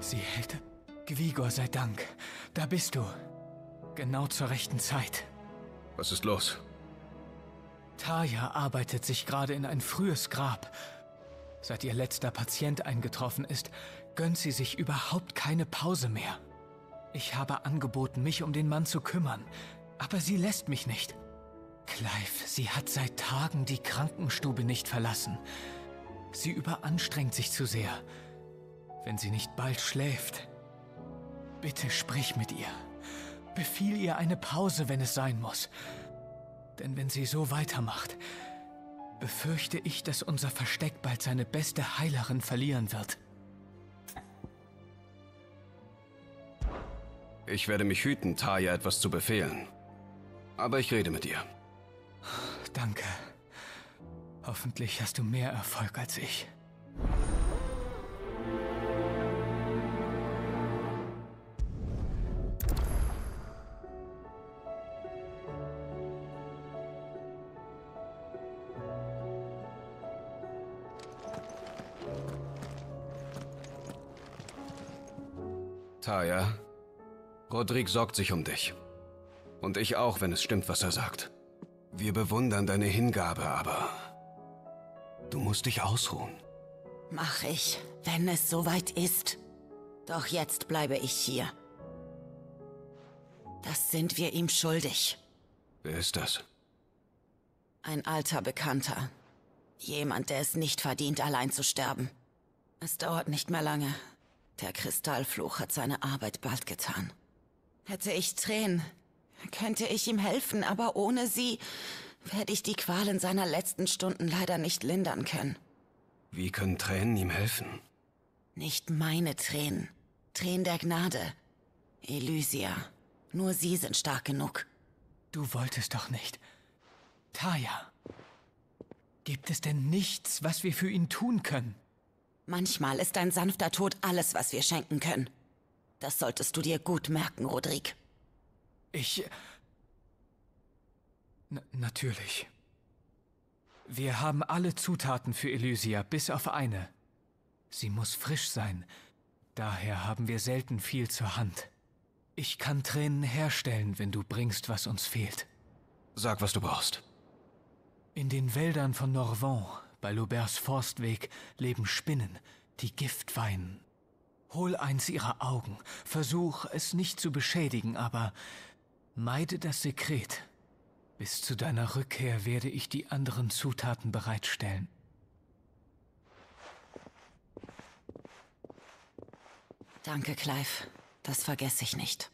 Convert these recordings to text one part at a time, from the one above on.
Sie hält. Gwigor sei Dank. Da bist du. Genau zur rechten Zeit. Was ist los? Taya arbeitet sich gerade in ein frühes Grab. Seit ihr letzter Patient eingetroffen ist, gönnt sie sich überhaupt keine Pause mehr. Ich habe angeboten, mich um den Mann zu kümmern, aber sie lässt mich nicht. Clive, sie hat seit Tagen die Krankenstube nicht verlassen. Sie überanstrengt sich zu sehr. Wenn sie nicht bald schläft, bitte sprich mit ihr. Befiehl ihr eine Pause, wenn es sein muss. Denn wenn sie so weitermacht, befürchte ich, dass unser Versteck bald seine beste Heilerin verlieren wird. Ich werde mich hüten, Taya etwas zu befehlen. Aber ich rede mit ihr. Danke. Hoffentlich hast du mehr Erfolg als ich. Taya, Rodrigue sorgt sich um dich. Und ich auch, wenn es stimmt, was er sagt. Wir bewundern deine Hingabe, aber du musst dich ausruhen. Mach ich, wenn es soweit ist. Doch jetzt bleibe ich hier. Das sind wir ihm schuldig. Wer ist das? Ein alter Bekannter. Jemand, der es nicht verdient, allein zu sterben. Es dauert nicht mehr lange. Der Kristallfluch hat seine Arbeit bald getan. Hätte ich Tränen, könnte ich ihm helfen, aber ohne sie werde ich die Qualen seiner letzten Stunden leider nicht lindern können. Wie können Tränen ihm helfen? Nicht meine Tränen. Tränen der Gnade. Elysia. Nur sie sind stark genug. Du wolltest doch nicht. Taya, gibt es denn nichts, was wir für ihn tun können? Manchmal ist ein sanfter Tod alles, was wir schenken können. Das solltest du dir gut merken, Rodrigue. Natürlich. Wir haben alle Zutaten für Elysia, bis auf eine. Sie muss frisch sein. Daher haben wir selten viel zur Hand. Ich kann Tränen herstellen, wenn du bringst, was uns fehlt. Sag, was du brauchst. In den Wäldern von Norvent, bei Lauberts Forstweg, leben Spinnen, die Gift weinen. Hol eins ihrer Augen, versuch, es nicht zu beschädigen, aber meide das Sekret. Bis zu deiner Rückkehr werde ich die anderen Zutaten bereitstellen. Danke, Clive. Das vergesse ich nicht.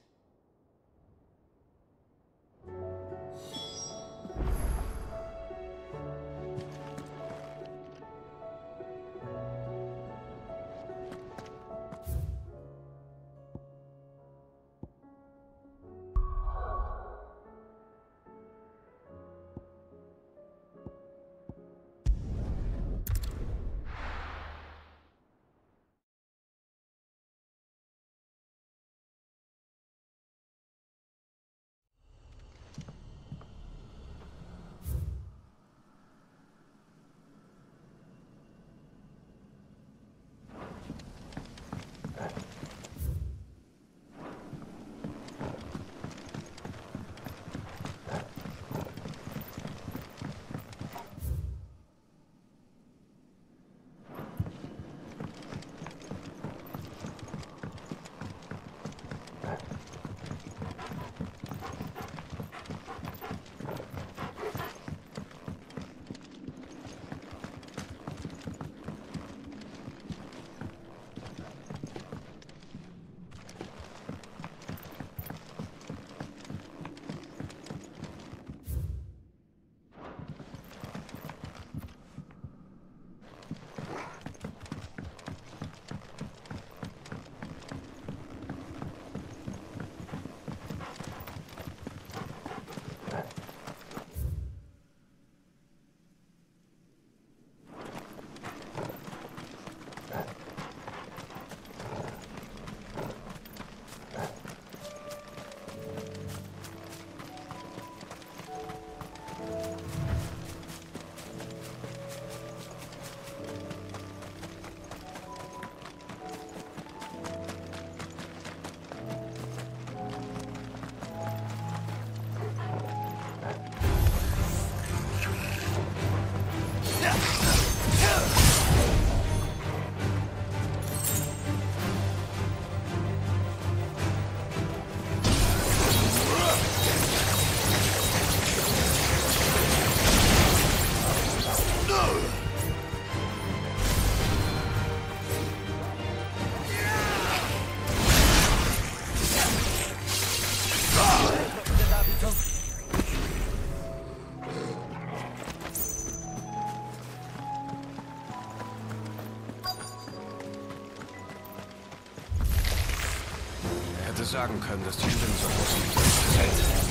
sagen können, dass die Stimmen so groß sind.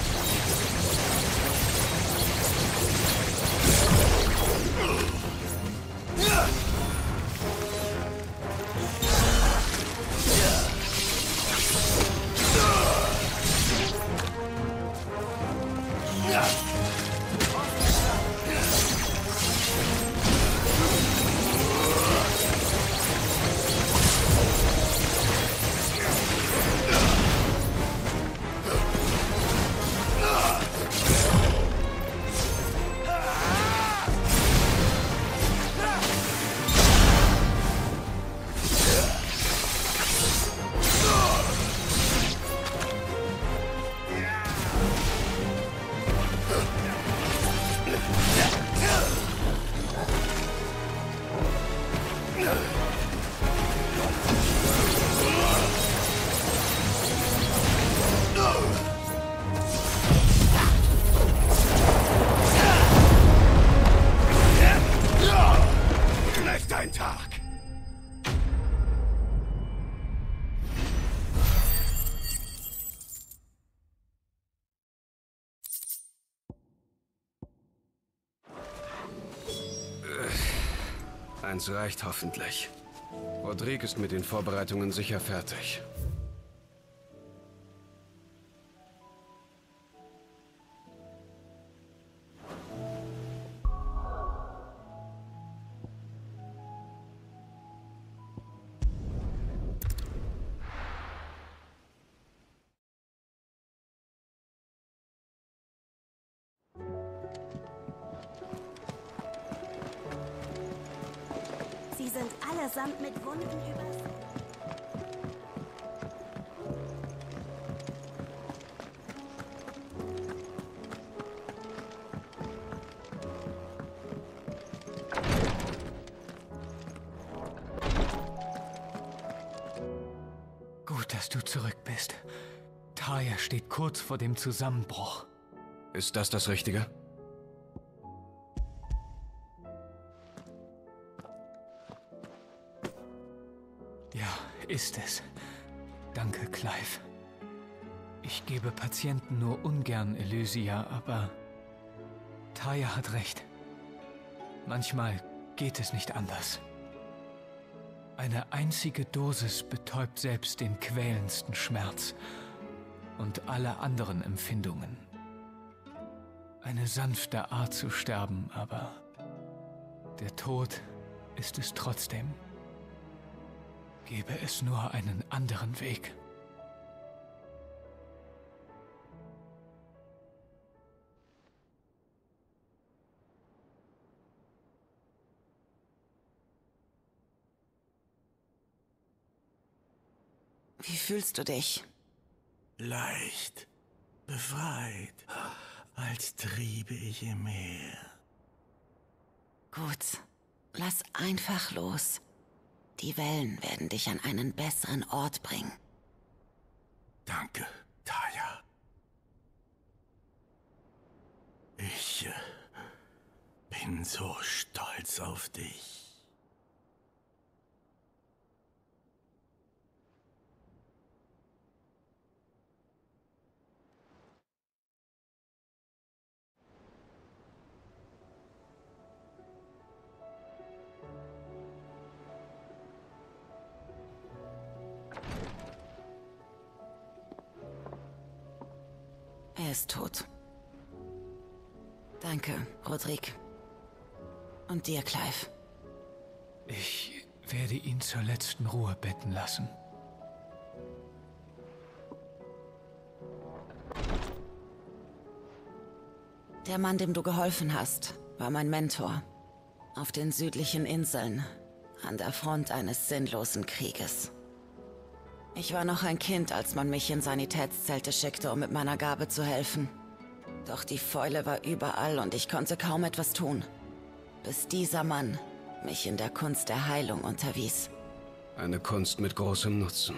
Eins reicht hoffentlich. Rodrigue ist mit den Vorbereitungen sicher fertig. Sie sind allesamt mit Wunden übersät. Gut, dass du zurück bist. Taya steht kurz vor dem Zusammenbruch. Ist das das Richtige? Ja, ist es. Danke, Clive. Ich gebe Patienten nur ungern Elysia, aber Taya hat recht. Manchmal geht es nicht anders. Eine einzige Dosis betäubt selbst den quälendsten Schmerz und alle anderen Empfindungen. Eine sanfte Art zu sterben, aber der Tod ist es trotzdem. Gäbe es nur einen anderen Weg. Wie fühlst du dich? Leicht, befreit, als triebe ich im Meer. Gut, lass einfach los. Die Wellen werden dich an einen besseren Ort bringen. Danke, Taya. Ich bin so stolz auf dich. Er ist tot. Danke, Rodrigue. Und dir, Clive. Ich werde ihn zur letzten Ruhe betten lassen. Der Mann, dem du geholfen hast, war mein Mentor. Auf den südlichen Inseln, an der Front eines sinnlosen Krieges. Ich war noch ein Kind, als man mich in Sanitätszelte schickte, um mit meiner Gabe zu helfen. Doch die Fäule war überall und ich konnte kaum etwas tun. Bis dieser Mann mich in der Kunst der Heilung unterwies. Eine Kunst mit großem Nutzen.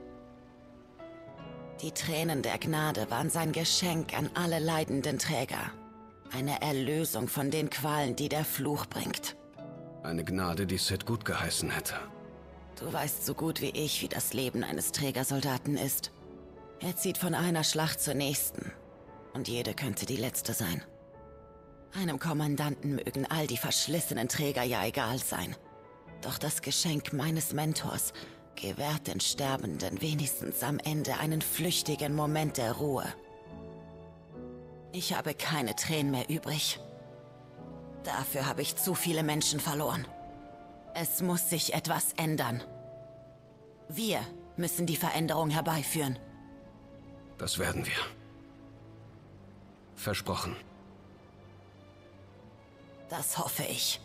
Die Tränen der Gnade waren sein Geschenk an alle leidenden Träger. Eine Erlösung von den Qualen, die der Fluch bringt. Eine Gnade, die Sid gut geheißen hätte. Du weißt so gut wie ich, wie das Leben eines Trägersoldaten ist. Er zieht von einer Schlacht zur nächsten. Und jede könnte die letzte sein. Einem Kommandanten mögen all die verschlissenen Träger ja egal sein. Doch das Geschenk meines Mentors gewährt den Sterbenden wenigstens am Ende einen flüchtigen Moment der Ruhe. Ich habe keine Tränen mehr übrig. Dafür habe ich zu viele Menschen verloren. Es muss sich etwas ändern. Wir müssen die Veränderung herbeiführen. Das werden wir. Versprochen. Das hoffe ich.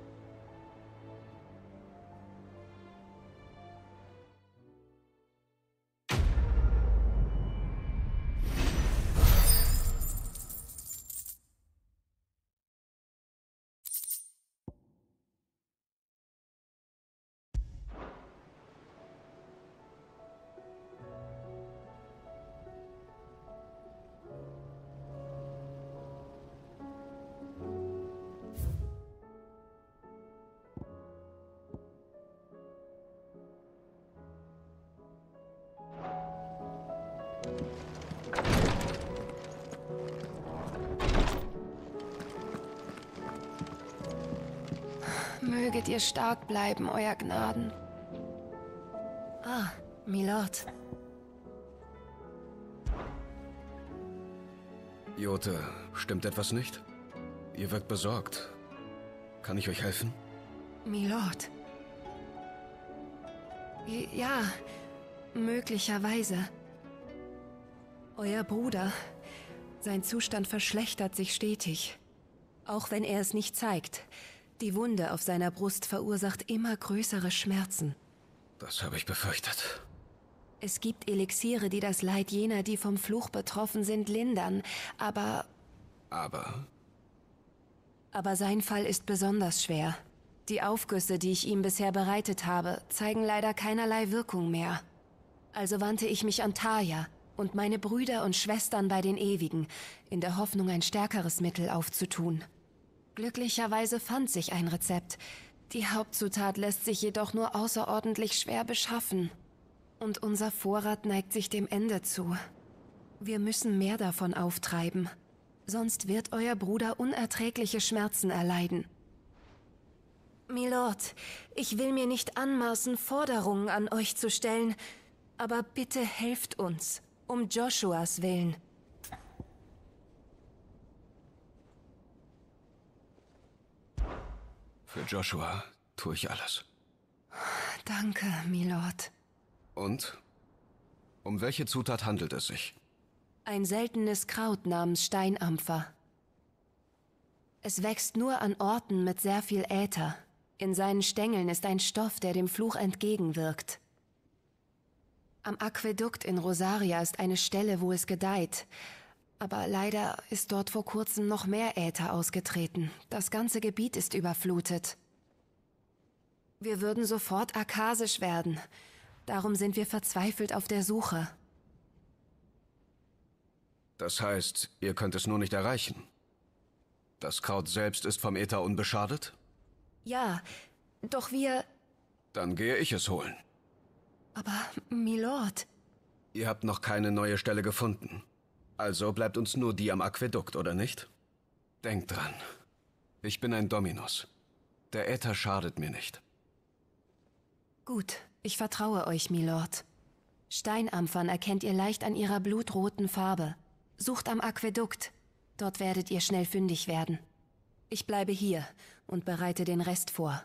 Möget ihr stark bleiben, Euer Gnaden. Ah, Milord. Jote, stimmt etwas nicht? Ihr wirkt besorgt. Kann ich euch helfen? Milord. Ja, möglicherweise. Euer Bruder. Sein Zustand verschlechtert sich stetig. Auch wenn er es nicht zeigt. Die Wunde auf seiner Brust verursacht immer größere Schmerzen. Das habe ich befürchtet. Es gibt Elixiere, die das Leid jener, die vom Fluch betroffen sind, lindern, aber sein Fall ist besonders schwer. Die Aufgüsse, die ich ihm bisher bereitet habe, zeigen leider keinerlei Wirkung mehr. Also wandte ich mich an Tarja und meine Brüder und Schwestern bei den Ewigen, in der Hoffnung, ein stärkeres Mittel aufzutun. Glücklicherweise fand sich ein Rezept. Die Hauptzutat lässt sich jedoch nur außerordentlich schwer beschaffen. Und unser Vorrat neigt sich dem Ende zu. Wir müssen mehr davon auftreiben. Sonst wird euer Bruder unerträgliche Schmerzen erleiden. Milord, ich will mir nicht anmaßen, Forderungen an euch zu stellen, aber bitte helft uns, um Joshuas willen. Für Joshua tue ich alles. Danke, Milord. Und? Um welche Zutat handelt es sich? Ein seltenes Kraut namens Steinampfer. Es wächst nur an Orten mit sehr viel Äther. In seinen Stängeln ist ein Stoff, der dem Fluch entgegenwirkt. Am Aquädukt in Rosaria ist eine Stelle, wo es gedeiht. Aber leider ist dort vor kurzem noch mehr Äther ausgetreten. Das ganze Gebiet ist überflutet. Wir würden sofort akasisch werden. Darum sind wir verzweifelt auf der Suche. Das heißt, ihr könnt es nur nicht erreichen. Das Kraut selbst ist vom Äther unbeschadet? Ja, doch wir... Dann gehe ich es holen. Aber, Milord... Ihr habt noch keine neue Stelle gefunden. Also bleibt uns nur die am Aquädukt, oder nicht? Denkt dran. Ich bin ein Dominus. Der Äther schadet mir nicht. Gut, ich vertraue euch, Milord. Steinampfern erkennt ihr leicht an ihrer blutroten Farbe. Sucht am Aquädukt. Dort werdet ihr schnell fündig werden. Ich bleibe hier und bereite den Rest vor.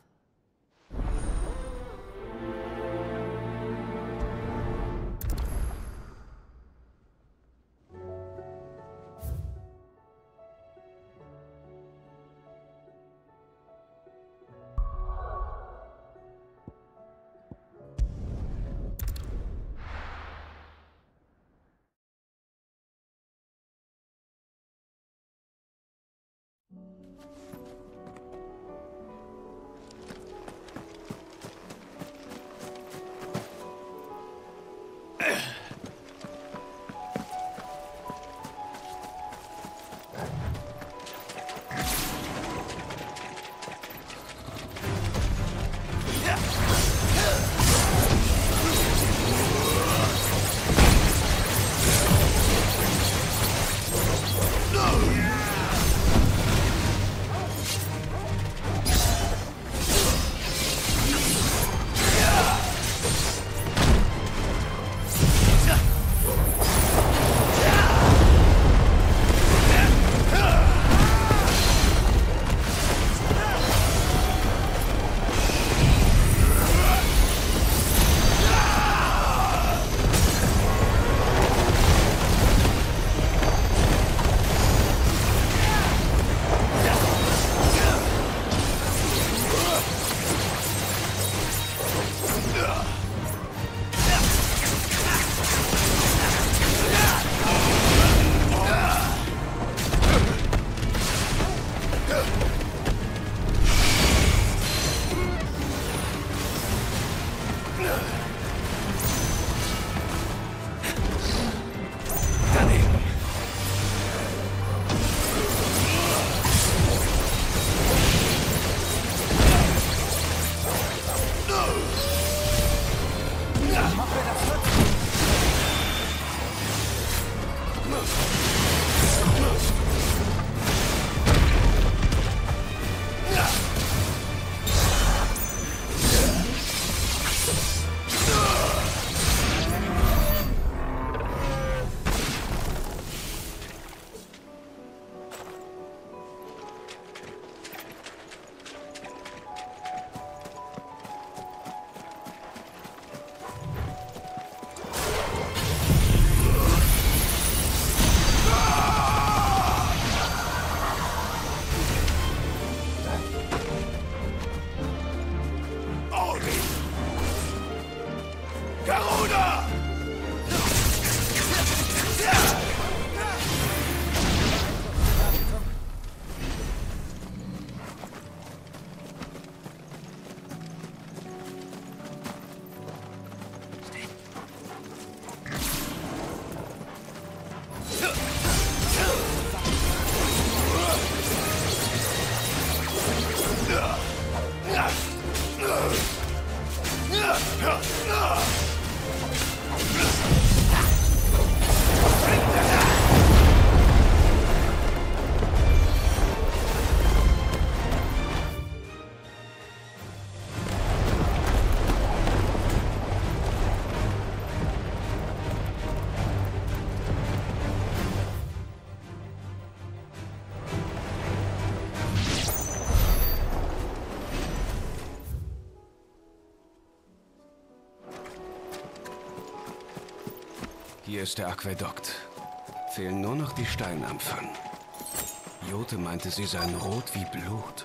Hier ist der Aquädukt. Fehlen nur noch die Steinampfern. Jote meinte, sie seien rot wie Blut.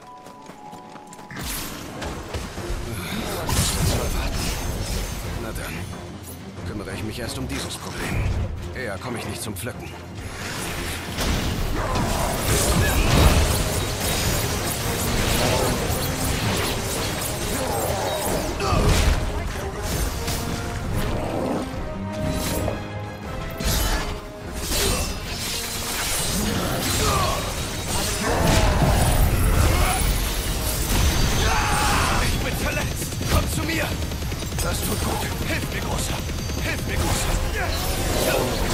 Das wird wohl warten. Na dann, kümmere ich mich erst um dieses Problem. Eher komme ich nicht zum Pflücken. Das tut gut. Hilf mir, Großer. Hilf mir, Großer.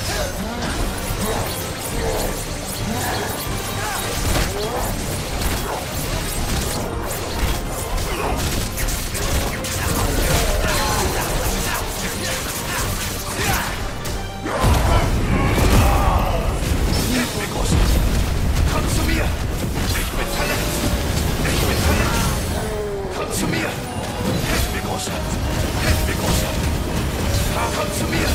Hilf mir, Großer. Komm zu mir. Ich bin verletzt. Ich bin verletzt. Komm zu mir. Hilf mir, Großer. Hilf mir, Großer. Komm zu mir.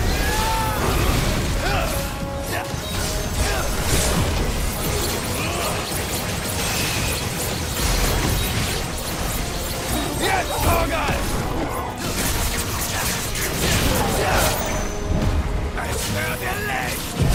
Jetzt, Torgal! Es wird ihr Licht!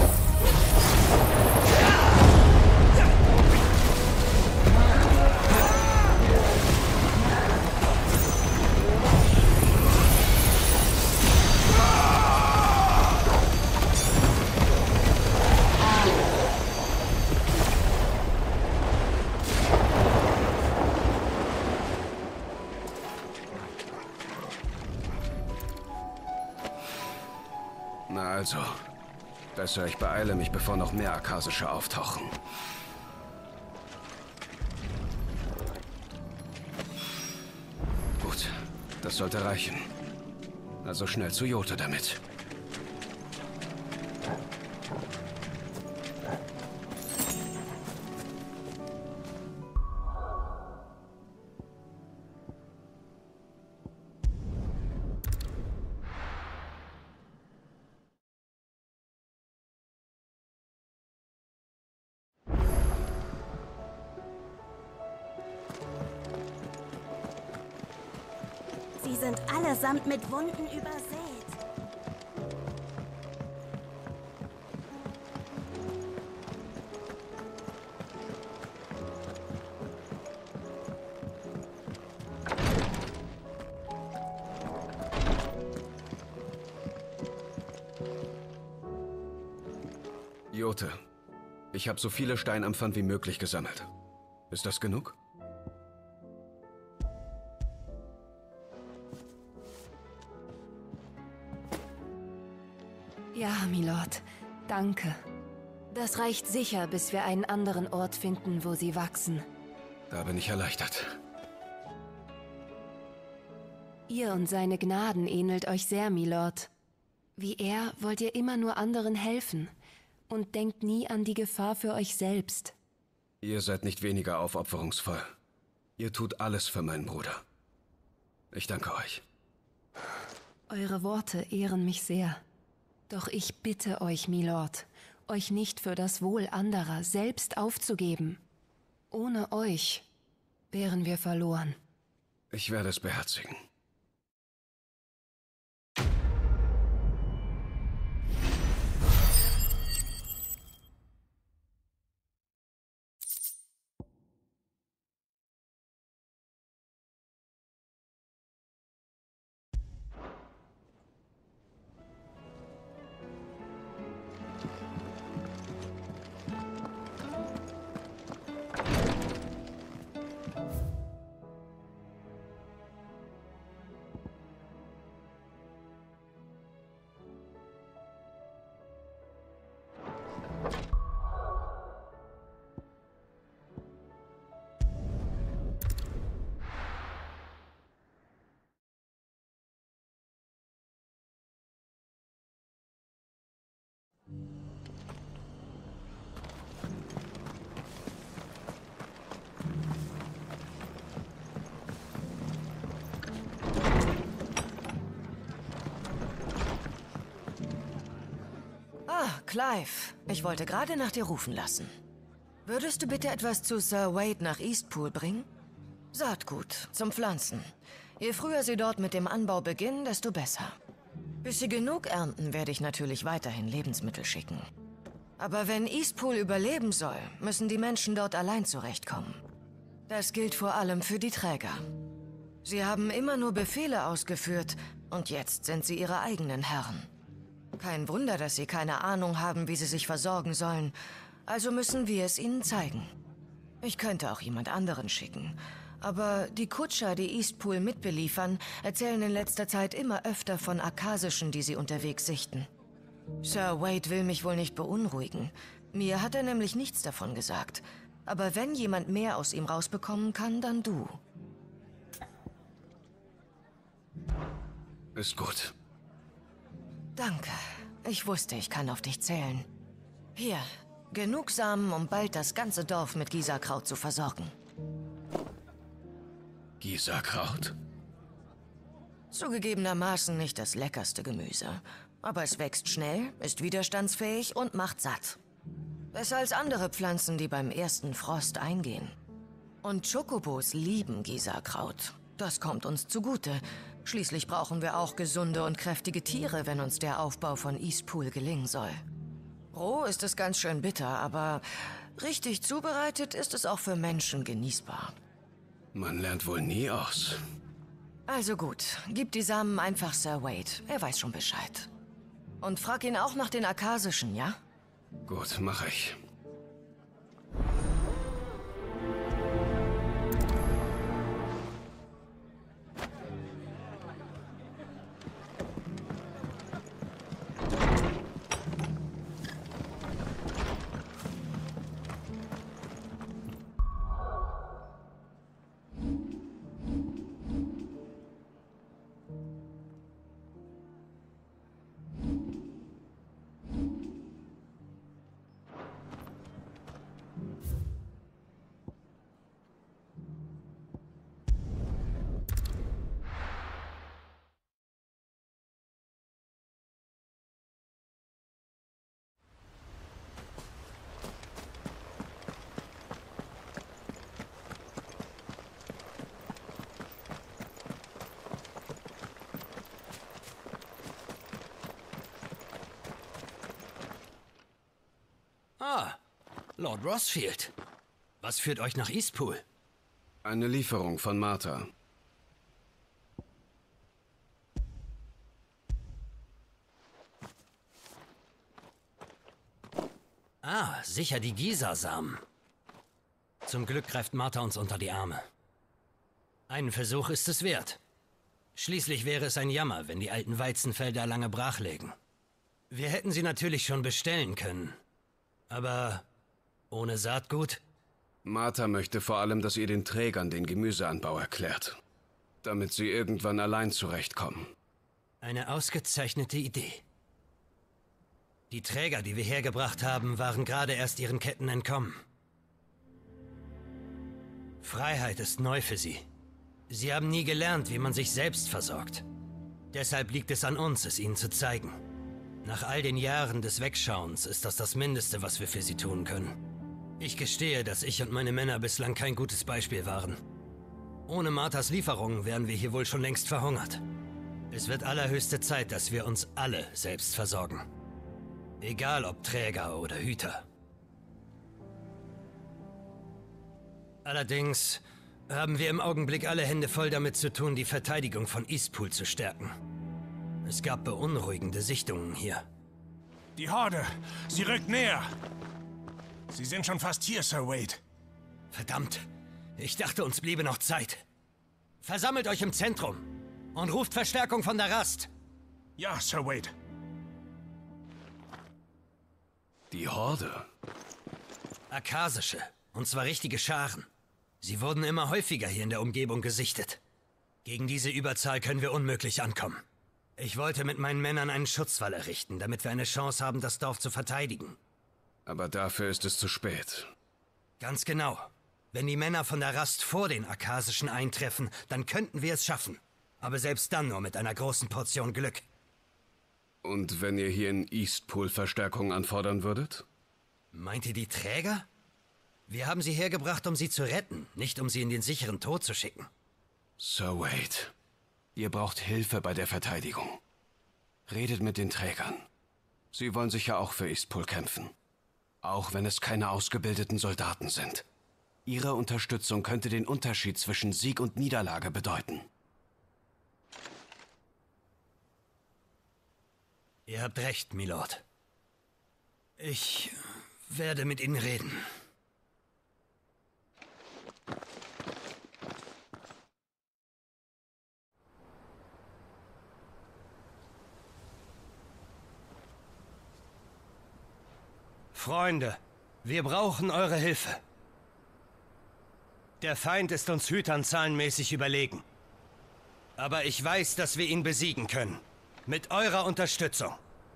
Na also, besser ich beeile mich, bevor noch mehr Akasische auftauchen. Gut, das sollte reichen. Also schnell zu Jote damit. Sie sind allesamt mit Wunden übersät. Jote, ich habe so viele Steinampfern wie möglich gesammelt. Ist das genug? Ja, Milord. Danke. Das reicht sicher, bis wir einen anderen Ort finden, wo sie wachsen. Da bin ich erleichtert. Ihr und seine Gnaden ähnelt euch sehr, Milord. Wie er wollt ihr immer nur anderen helfen und denkt nie an die Gefahr für euch selbst. Ihr seid nicht weniger aufopferungsvoll. Ihr tut alles für meinen Bruder. Ich danke euch. Eure Worte ehren mich sehr. Doch ich bitte euch, Milord, euch nicht für das Wohl anderer selbst aufzugeben. Ohne euch wären wir verloren. Ich werde es beherzigen. Clive, ich wollte gerade nach dir rufen lassen. Würdest du bitte etwas zu Sir Wade nach Eastpool bringen? Saatgut zum Pflanzen. Je früher sie dort mit dem Anbau beginnen, desto besser. Bis sie genug ernten, werde ich natürlich weiterhin Lebensmittel schicken. Aber wenn Eastpool überleben soll, müssen die Menschen dort allein zurechtkommen. Das gilt vor allem für die Träger. Sie haben immer nur Befehle ausgeführt und jetzt sind sie ihre eigenen Herren. Kein Wunder, dass sie keine Ahnung haben, wie sie sich versorgen sollen. Also müssen wir es ihnen zeigen. Ich könnte auch jemand anderen schicken. Aber die Kutscher, die Eastpool mitbeliefern, erzählen in letzter Zeit immer öfter von Akasischen, die sie unterwegs sichten. Sir Wade will mich wohl nicht beunruhigen. Mir hat er nämlich nichts davon gesagt. Aber wenn jemand mehr aus ihm rausbekommen kann, dann du. Ist gut. Danke. Ich wusste, ich kann auf dich zählen. Hier, genug Samen, um bald das ganze Dorf mit Gisakraut zu versorgen. Gisakraut? Zugegebenermaßen nicht das leckerste Gemüse. Aber es wächst schnell, ist widerstandsfähig und macht satt. Besser als andere Pflanzen, die beim ersten Frost eingehen. Und Chocobos lieben Gisakraut. Das kommt uns zugute. Schließlich brauchen wir auch gesunde und kräftige Tiere, wenn uns der Aufbau von Eastpool gelingen soll. Roh ist es ganz schön bitter, aber richtig zubereitet ist es auch für Menschen genießbar. Man lernt wohl nie aus. Also gut, gib die Samen einfach Sir Wade. Er weiß schon Bescheid. Und frag ihn auch nach den Akasischen, ja? Gut, mache ich. Ah, Lord Rosfield. Was führt euch nach Eastpool? Eine Lieferung von Martha. Ah, sicher die Gisa-Samen. Zum Glück greift Martha uns unter die Arme. Einen Versuch ist es wert. Schließlich wäre es ein Jammer, wenn die alten Weizenfelder lange brach lägen. Wir hätten sie natürlich schon bestellen können. Aber ohne Saatgut? Martha möchte vor allem, dass ihr den Trägern den Gemüseanbau erklärt. Damit sie irgendwann allein zurechtkommen. Eine ausgezeichnete Idee. Die Träger, die wir hergebracht haben, waren gerade erst ihren Ketten entkommen. Freiheit ist neu für sie. Sie haben nie gelernt, wie man sich selbst versorgt. Deshalb liegt es an uns, es ihnen zu zeigen. Nach all den Jahren des Wegschauens ist das Mindeste, was wir für sie tun können. Ich gestehe, dass ich und meine Männer bislang kein gutes Beispiel waren. Ohne Marthas Lieferungen wären wir hier wohl schon längst verhungert. Es wird allerhöchste Zeit, dass wir uns alle selbst versorgen. Egal ob Träger oder Hüter. Allerdings haben wir im Augenblick alle Hände voll damit zu tun, die Verteidigung von Eastpool zu stärken. Es gab beunruhigende Sichtungen hier. Die Horde! Sie rückt näher! Sie sind schon fast hier, Sir Wade. Verdammt! Ich dachte, uns bliebe noch Zeit. Versammelt euch im Zentrum und ruft Verstärkung von der Rast. Ja, Sir Wade. Die Horde? Akasische. Und zwar richtige Scharen. Sie wurden immer häufiger hier in der Umgebung gesichtet. Gegen diese Überzahl können wir unmöglich ankommen. Ich wollte mit meinen Männern einen Schutzwall errichten, damit wir eine Chance haben, das Dorf zu verteidigen. Aber dafür ist es zu spät. Ganz genau. Wenn die Männer von der Rast vor den Akasischen eintreffen, dann könnten wir es schaffen. Aber selbst dann nur mit einer großen Portion Glück. Und wenn ihr hier in Eastpool Verstärkung anfordern würdet? Meint ihr die Träger? Wir haben sie hergebracht, um sie zu retten, nicht um sie in den sicheren Tod zu schicken. Sir Wade, ihr braucht Hilfe bei der Verteidigung. Redet mit den Trägern. Sie wollen sicher auch für Eastpool kämpfen. Auch wenn es keine ausgebildeten Soldaten sind. Ihre Unterstützung könnte den Unterschied zwischen Sieg und Niederlage bedeuten. Ihr habt recht, Milord. Ich werde mit ihnen reden. Freunde, wir brauchen eure Hilfe. Der Feind ist uns Hütern zahlenmäßig überlegen. Aber ich weiß, dass wir ihn besiegen können. Mit eurer Unterstützung.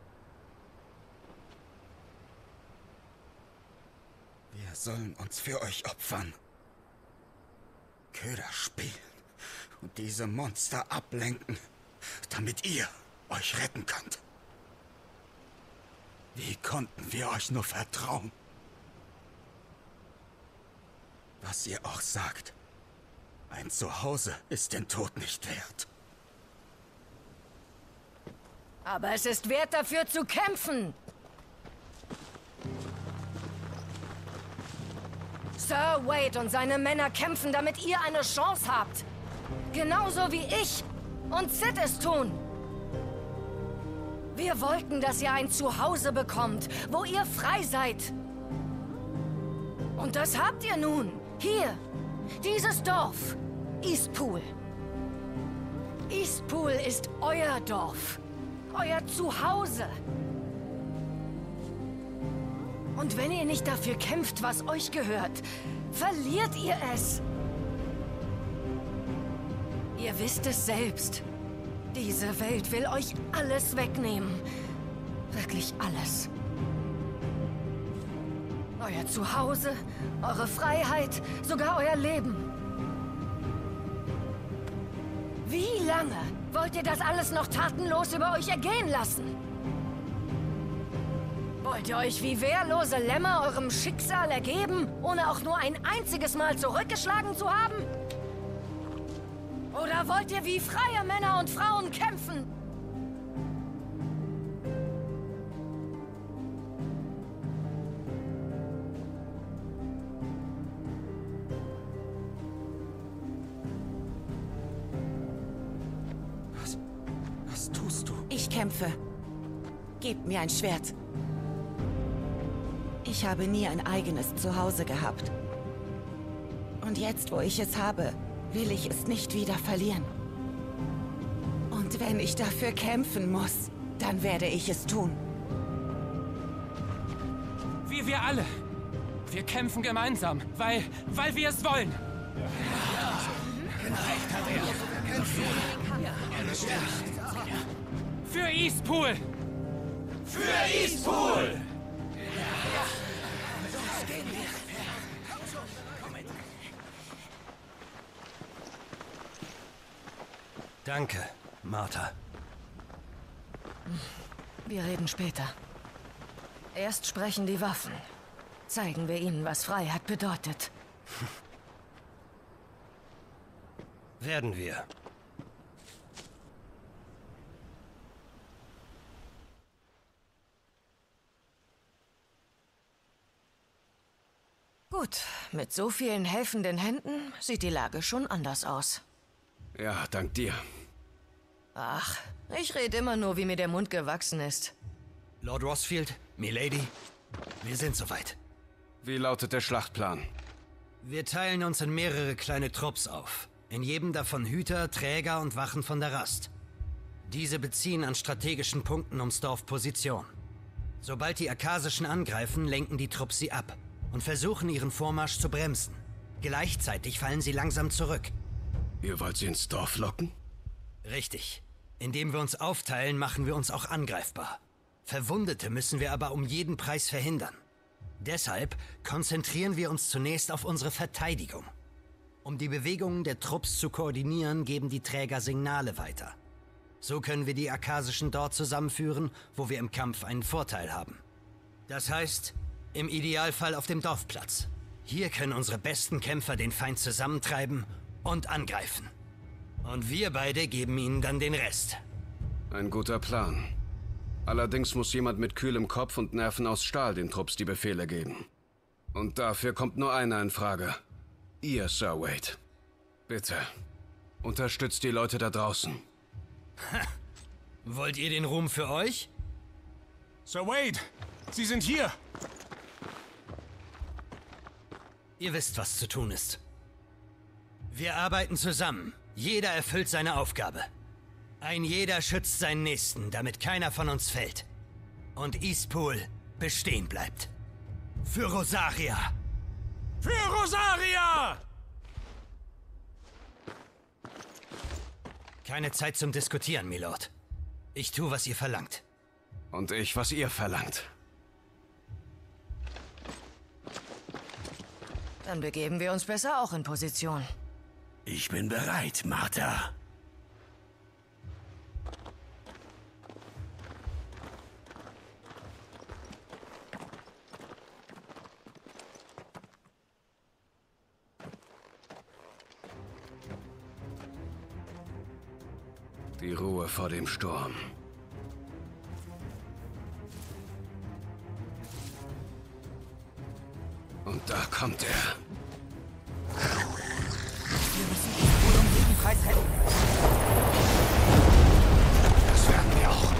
Wir sollen uns für euch opfern. Köder spielen und diese Monster ablenken, damit ihr euch retten könnt. Wie konnten wir euch nur vertrauen? Was ihr auch sagt, ein Zuhause ist den Tod nicht wert. Aber es ist wert, dafür zu kämpfen. Sir Wade und seine Männer kämpfen, damit ihr eine Chance habt. Genauso wie ich und Cid es tun. Wir wollten, dass ihr ein Zuhause bekommt, wo ihr frei seid. Und das habt ihr nun. Hier, dieses Dorf, Eastpool. Eastpool ist euer Dorf, euer Zuhause. Und wenn ihr nicht dafür kämpft, was euch gehört, verliert ihr es. Ihr wisst es selbst. Diese Welt will euch alles wegnehmen. Wirklich alles. Euer Zuhause, eure Freiheit, sogar euer Leben. Wie lange wollt ihr das alles noch tatenlos über euch ergehen lassen? Wollt ihr euch wie wehrlose Lämmer eurem Schicksal ergeben, ohne auch nur ein einziges Mal zurückgeschlagen zu haben? Oder wollt ihr wie freie Männer und Frauen kämpfen? Was tust du? Ich kämpfe. Gebt mir ein Schwert. Ich habe nie ein eigenes Zuhause gehabt. Und jetzt, wo ich es habe, will ich es nicht wieder verlieren. Und wenn ich dafür kämpfen muss, dann werde ich es tun. Wie wir alle. Wir kämpfen gemeinsam, weil wir es wollen. Für Eastpool! Für Eastpool! Danke, Martha. Wir reden später. Erst sprechen die Waffen. Zeigen wir ihnen, was Freiheit bedeutet. Werden wir. Gut, mit so vielen helfenden Händen sieht die Lage schon anders aus. Ja, dank dir. Ach, ich rede immer nur, wie mir der Mund gewachsen ist. Lord Rosfield, Milady, wir sind soweit. Wie lautet der Schlachtplan? Wir teilen uns in mehrere kleine Trupps auf. In jedem davon Hüter, Träger und Wachen von der Rast. Diese beziehen an strategischen Punkten ums Dorf Position. Sobald die Akasischen angreifen, lenken die Trupps sie ab und versuchen, ihren Vormarsch zu bremsen. Gleichzeitig fallen sie langsam zurück. Ihr wollt sie ins Dorf locken? Richtig. Indem wir uns aufteilen, machen wir uns auch angreifbar. Verwundete müssen wir aber um jeden Preis verhindern. Deshalb konzentrieren wir uns zunächst auf unsere Verteidigung. Um die Bewegungen der Trupps zu koordinieren, geben die Träger Signale weiter. So können wir die Akasischen dort zusammenführen, wo wir im Kampf einen Vorteil haben. Das heißt, im Idealfall auf dem Dorfplatz. Hier können unsere besten Kämpfer den Feind zusammentreiben und angreifen. Und wir beide geben ihnen dann den Rest. Ein guter Plan. Allerdings muss jemand mit kühlem Kopf und Nerven aus Stahl den Trupps die Befehle geben. Und dafür kommt nur einer in Frage. Ihr, Sir Wade. Bitte, unterstützt die Leute da draußen. Wollt ihr den Ruhm für euch? Sir Wade, Sie sind hier! Ihr wisst, was zu tun ist. Wir arbeiten zusammen. Jeder erfüllt seine Aufgabe. Ein jeder schützt seinen Nächsten, damit keiner von uns fällt. Und Eastpool bestehen bleibt. Für Rosaria! Für Rosaria! Keine Zeit zum Diskutieren, Milord. Ich tue, was ihr verlangt. Und ich, was ihr verlangt. Dann begeben wir uns besser auch in Position. Ich bin bereit, Martha. Die Ruhe vor dem Sturm. Und da kommt er. Wir müssen Eastpool um jeden Preis helfen. Das werden wir auch.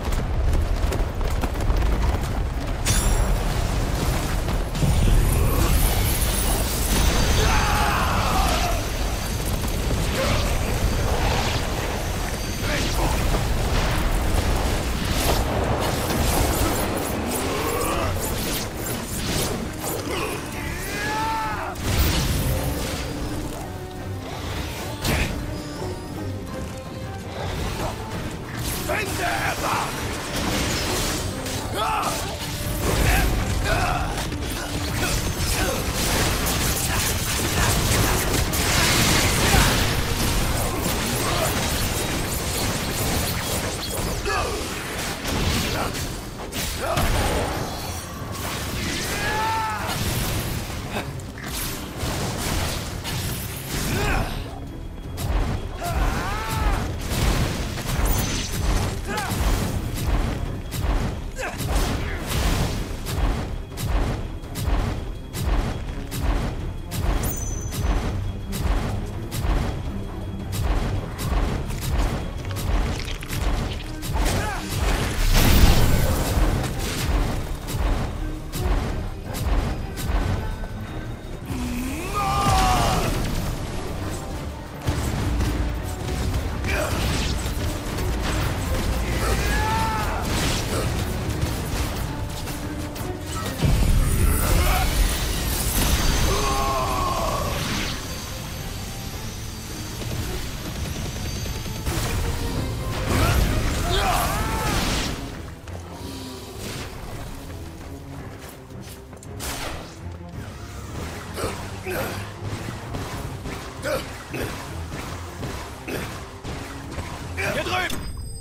Hier drüben!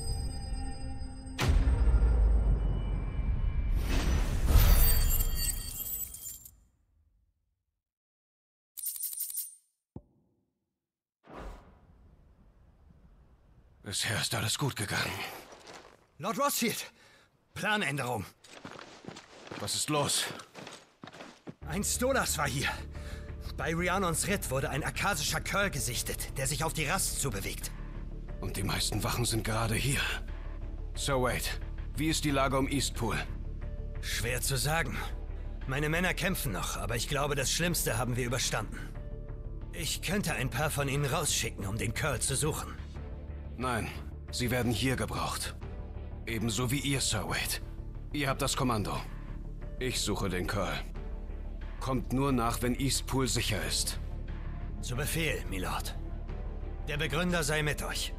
Bisher ist alles gut gegangen. Lord Rothschild! Planänderung. Was ist los? Ein Stolas war hier. Bei Rhiannons Ritt wurde ein akasischer Curl gesichtet, der sich auf die Rast zubewegt. Und die meisten Wachen sind gerade hier. Sir Wade, wie ist die Lage um Eastpool? Schwer zu sagen. Meine Männer kämpfen noch, aber ich glaube, das Schlimmste haben wir überstanden. Ich könnte ein paar von ihnen rausschicken, um den Curl zu suchen. Nein, sie werden hier gebraucht. Ebenso wie ihr, Sir Wade. Ihr habt das Kommando. Ich suche den Curl. Kommt nur nach, wenn Eastpool sicher ist. Zu Befehl, Milord. Der Begründer sei mit euch.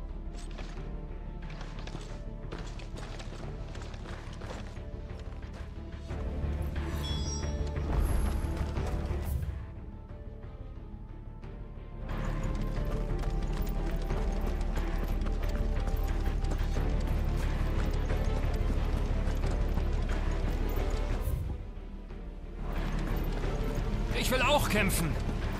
Ich will auch kämpfen.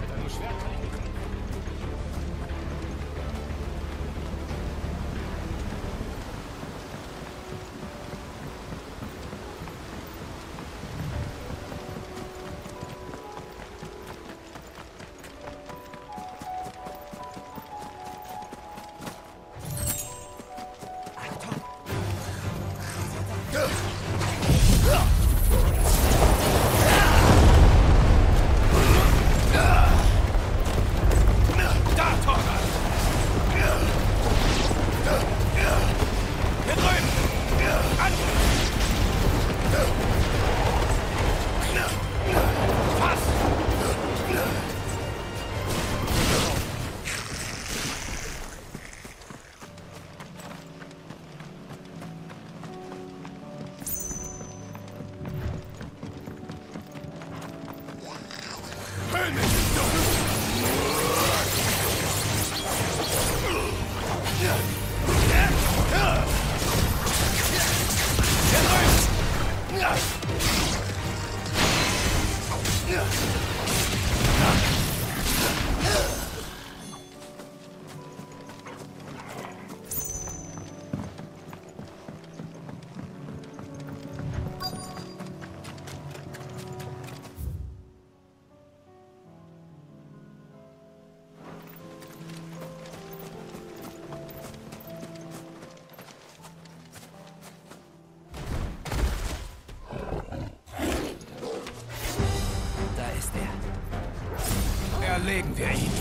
Erlegen wir ihn.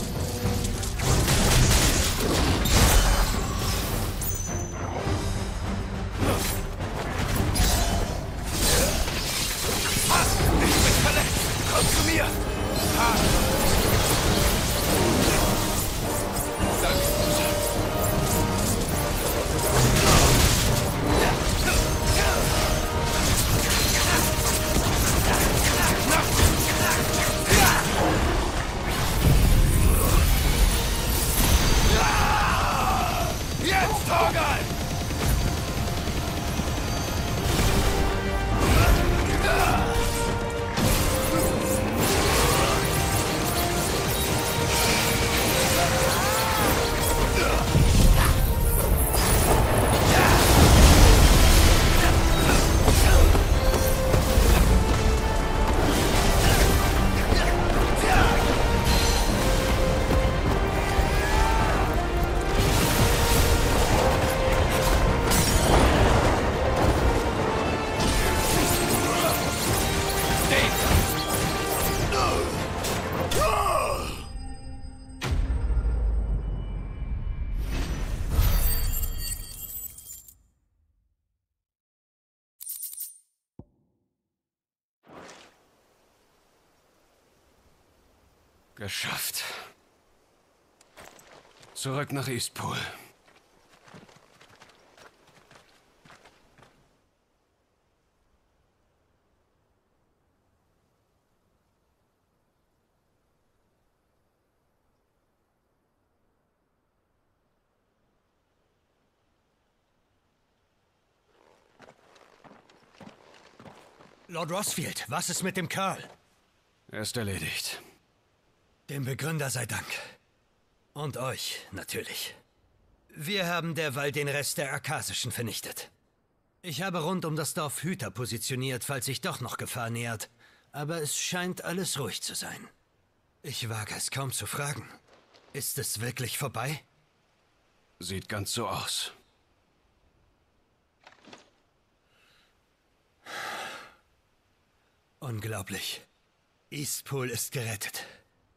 Ich bin verletzt. Komm zu mir. Geschafft. Zurück nach Eastpool. Lord Rosfield, was ist mit dem Kerl? Er ist erledigt. Dem Begründer sei Dank. Und euch, natürlich. Wir haben derweil den Rest der Arkasischen vernichtet. Ich habe rund um das Dorf Hüter positioniert, falls sich doch noch Gefahr nähert. Aber es scheint alles ruhig zu sein. Ich wage es kaum zu fragen. Ist es wirklich vorbei? Sieht ganz so aus. Unglaublich. Eastpool ist gerettet.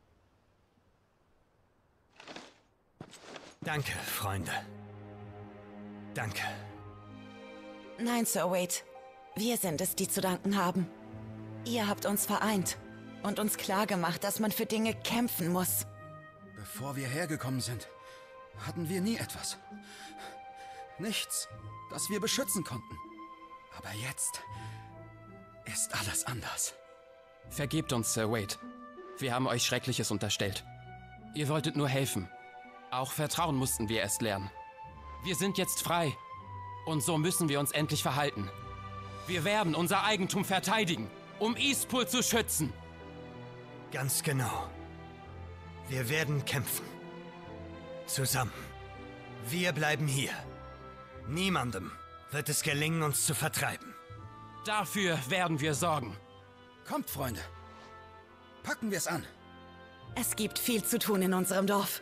Danke, Freunde. Danke. Nein, Sir Wade. Wir sind es, die zu danken haben. Ihr habt uns vereint und uns klargemacht, dass man für Dinge kämpfen muss. Bevor wir hergekommen sind, hatten wir nie etwas. Nichts, das wir beschützen konnten. Aber jetzt ist alles anders. Vergebt uns, Sir Wade. Wir haben euch Schreckliches unterstellt. Ihr wolltet nur helfen. Auch Vertrauen mussten wir erst lernen. Wir sind jetzt frei. Und so müssen wir uns endlich verhalten. Wir werden unser Eigentum verteidigen, um Eastpool zu schützen. Ganz genau. Wir werden kämpfen. Zusammen. Wir bleiben hier. Niemandem wird es gelingen, uns zu vertreiben. Dafür werden wir sorgen. Kommt, Freunde. Packen wir es an. Es gibt viel zu tun in unserem Dorf.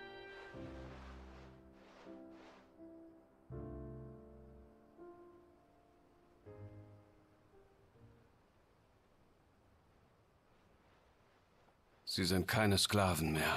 Sie sind keine Sklaven mehr.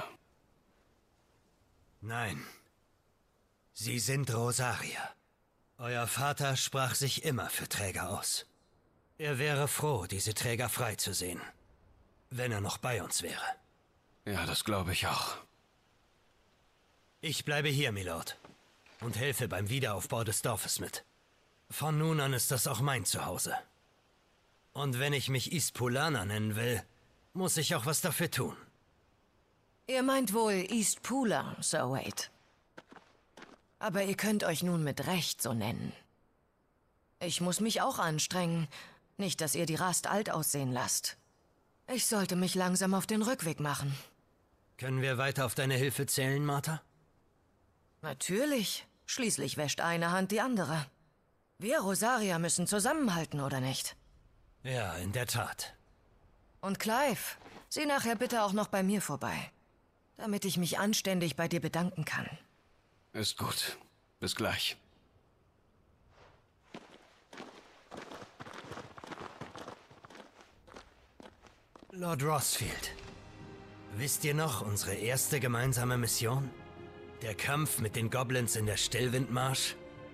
Nein. Sie sind Rosarier. Euer Vater sprach sich immer für Träger aus. Er wäre froh, diese Träger frei zu sehen. Wenn er noch bei uns wäre. Ja, das glaube ich auch. Ich bleibe hier, Milord. Und helfe beim Wiederaufbau des Dorfes mit. Von nun an ist das auch mein Zuhause. Und wenn ich mich Eastpoolaner nennen will, muss ich auch was dafür tun. Ihr meint wohl Eastpooler, Sir Wade. Aber ihr könnt euch nun mit Recht so nennen. Ich muss mich auch anstrengen. Nicht, dass ihr die Rast alt aussehen lasst. Ich sollte mich langsam auf den Rückweg machen. Können wir weiter auf deine Hilfe zählen, Martha? Natürlich. Schließlich wäscht eine Hand die andere. Wir Rosarier müssen zusammenhalten, oder nicht? Ja, in der Tat. Und Clive, sieh nachher bitte auch noch bei mir vorbei. Damit ich mich anständig bei dir bedanken kann. Ist gut. Bis gleich. Lord Rosfield, wisst ihr noch unsere erste gemeinsame Mission? Der Kampf mit den Goblins in der Stillwindmarsch?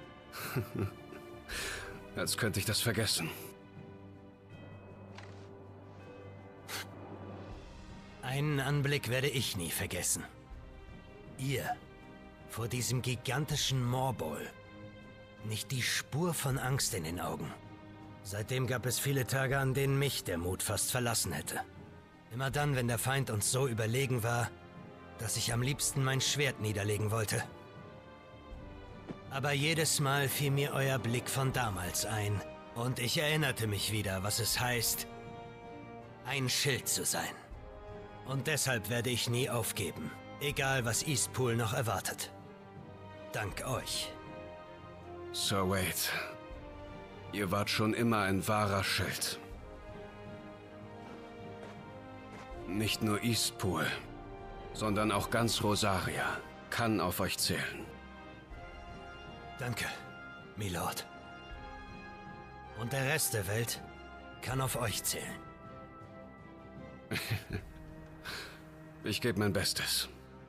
Als könnte ich das vergessen. Einen Anblick werde ich nie vergessen. Ihr, vor diesem gigantischen Morbol. Nicht die Spur von Angst in den Augen. Seitdem gab es viele Tage, an denen mich der Mut fast verlassen hätte. Immer dann, wenn der Feind uns so überlegen war, dass ich am liebsten mein Schwert niederlegen wollte. Aber jedes Mal fiel mir euer Blick von damals ein und ich erinnerte mich wieder, was es heißt, ein Schild zu sein. Und deshalb werde ich nie aufgeben, egal was Eastpool noch erwartet. Dank euch. Sir Wade, ihr wart schon immer ein wahrer Schild. Nicht nur Eastpool, sondern auch ganz Rosaria kann auf euch zählen. Danke, Milord. Und der Rest der Welt kann auf euch zählen. Ich gebe mein Bestes.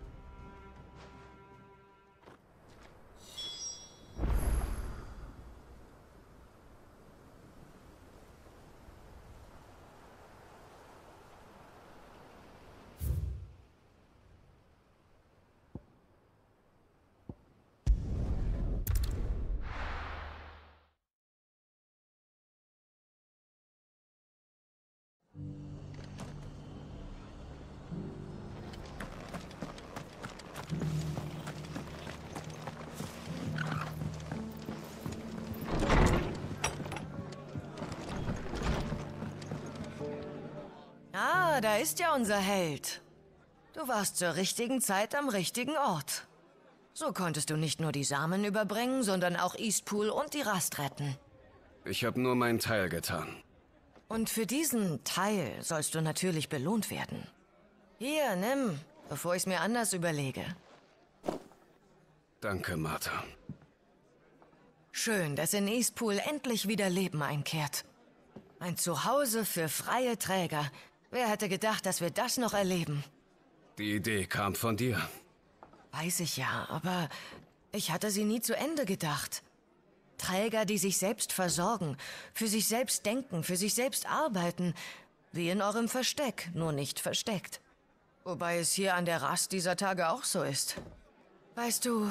Ah, da ist ja unser Held. Du warst zur richtigen Zeit am richtigen Ort. So konntest du nicht nur die Samen überbringen, sondern auch Eastpool und die Rast retten. Ich habe nur meinen Teil getan. Und für diesen Teil sollst du natürlich belohnt werden. Hier, nimm, bevor ich es mir anders überlege. Danke, Martha. Schön, dass in Eastpool endlich wieder Leben einkehrt. Ein Zuhause für freie Träger. Wer hätte gedacht, dass wir das noch erleben? Die Idee kam von dir. Weiß ich ja, aber ich hatte sie nie zu Ende gedacht. Träger, die sich selbst versorgen, für sich selbst denken, für sich selbst arbeiten. Wie in eurem Versteck, nur nicht versteckt. Wobei es hier an der Rast dieser Tage auch so ist. Weißt du,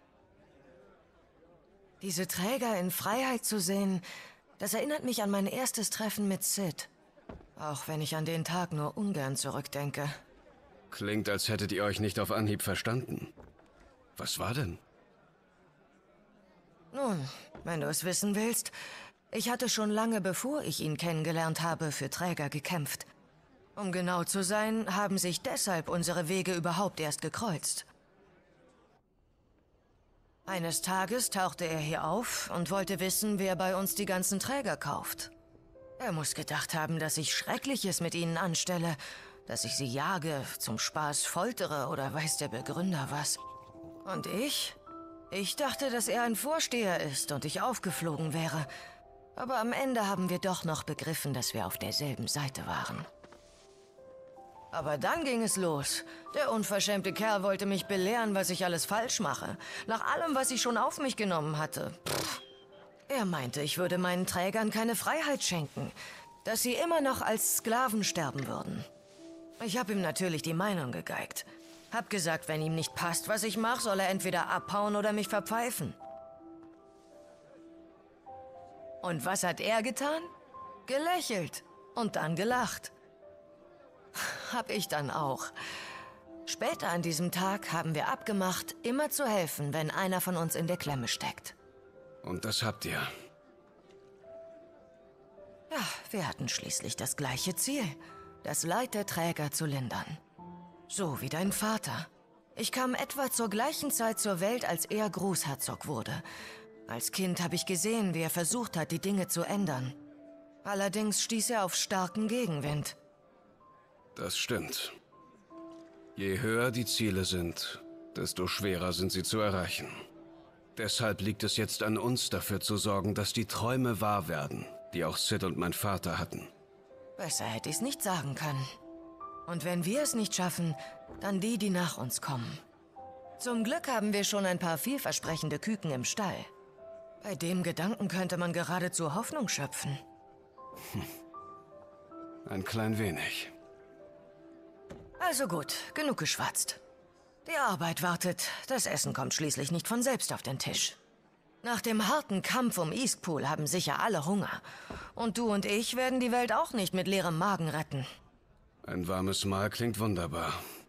diese Träger in Freiheit zu sehen, das erinnert mich an mein erstes Treffen mit Sid. Auch wenn ich an den Tag nur ungern zurückdenke. Klingt, als hättet ihr euch nicht auf Anhieb verstanden. Was war denn? Nun, wenn du es wissen willst, ich hatte schon lange bevor ich ihn kennengelernt habe, für Träger gekämpft. Um genau zu sein, haben sich deshalb unsere Wege überhaupt erst gekreuzt. Eines Tages tauchte er hier auf und wollte wissen, wer bei uns die ganzen Träger kauft. Er muss gedacht haben, dass ich Schreckliches mit ihnen anstelle, dass ich sie jage, zum Spaß foltere oder weiß der Begründer was. Und ich? Ich dachte, dass er ein Vorsteher ist und ich aufgeflogen wäre. Aber am Ende haben wir doch noch begriffen, dass wir auf derselben Seite waren. Aber dann ging es los. Der unverschämte Kerl wollte mich belehren, was ich alles falsch mache. Nach allem, was ich schon auf mich genommen hatte. Er meinte, ich würde meinen Trägern keine Freiheit schenken. Dass sie immer noch als Sklaven sterben würden. Ich habe ihm natürlich die Meinung gegeigt. Hab gesagt, wenn ihm nicht passt, was ich mache, soll er entweder abhauen oder mich verpfeifen. Und was hat er getan? Gelächelt und dann gelacht. Hab ich dann auch. Später an diesem Tag haben wir abgemacht, immer zu helfen, wenn einer von uns in der Klemme steckt. Und das habt ihr? Ja, wir hatten schließlich das gleiche Ziel. Das Leid der Träger zu lindern. So wie dein Vater. Ich kam etwa zur gleichen Zeit zur Welt, als er Großherzog wurde. Als Kind habe ich gesehen, wie er versucht hat, die Dinge zu ändern. Allerdings stieß er auf starken Gegenwind. Das stimmt. Je höher die Ziele sind, desto schwerer sind sie zu erreichen. Deshalb liegt es jetzt an uns, dafür zu sorgen, dass die Träume wahr werden, die auch Sid und mein Vater hatten. Besser hätte ich es nicht sagen können. Und wenn wir es nicht schaffen, dann die, die nach uns kommen. Zum Glück haben wir schon ein paar vielversprechende Küken im Stall. Bei dem Gedanken könnte man geradezu Hoffnung schöpfen. Ein klein wenig. Also gut, genug geschwatzt. Die Arbeit wartet. Das Essen kommt schließlich nicht von selbst auf den Tisch. Nach dem harten Kampf um Eastpool haben sicher alle Hunger. Und du und ich werden die Welt auch nicht mit leerem Magen retten. Ein warmes Mahl klingt wunderbar.